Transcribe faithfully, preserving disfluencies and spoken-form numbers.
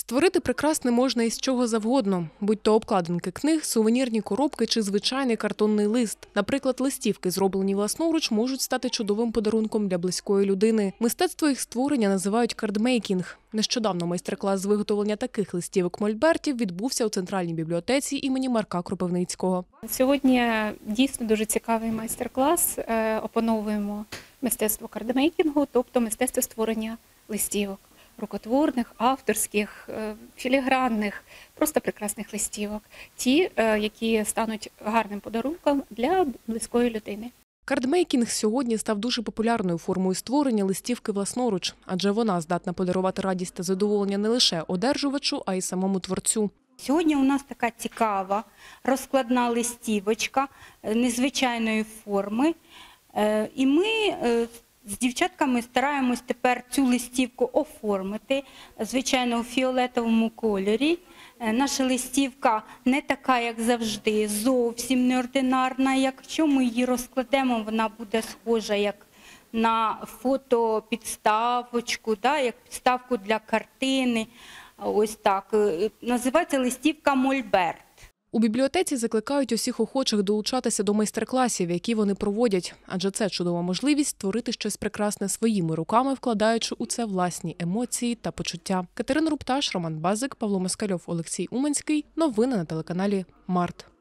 Створити прекрасне можна із чого завгодно, будь-то обкладинки книг, сувенірні коробки чи звичайний картонний лист. Наприклад, листівки, зроблені власноруч, можуть стати чудовим подарунком для близької людини. Мистецтво їх створення називають кардмейкінг. Нещодавно майстер-клас з виготовлення таких листівок-мольбертів відбувся у Центральній бібліотеці імені Марка Кропивницького. Сьогодні дійсно дуже цікавий майстер-клас. Опановуємо мистецтво кардмейкінгу, тобто мистецтво створення листівок. Рукотворних, авторських, філігранних, просто прекрасних листівок. Ті, які стануть гарним подарунком для близької людини. Кардмейкінг сьогодні став дуже популярною формою створення листівки власноруч, адже вона здатна подарувати радість та задоволення не лише одержувачу, а й самому творцю. Сьогодні у нас така цікава розкладна листівочка незвичайної форми. І ми з дівчатками стараємось тепер цю листівку оформити, звичайно, у фіолетовому кольорі. Наша листівка не така, як завжди, зовсім неординарна. Якщо ми її розкладемо, вона буде схожа як на фотопідставочку, да, як підставку для картини. Ось так. Називається листівка «Мольберт». У бібліотеці закликають усіх охочих долучатися до майстер-класів, які вони проводять. Адже це чудова можливість створити щось прекрасне своїми руками, вкладаючи у це власні емоції та почуття. Катерина Рупташ, Роман Базик, Павло Москальов, Олексій Уманський. Новини на телеканалі Март.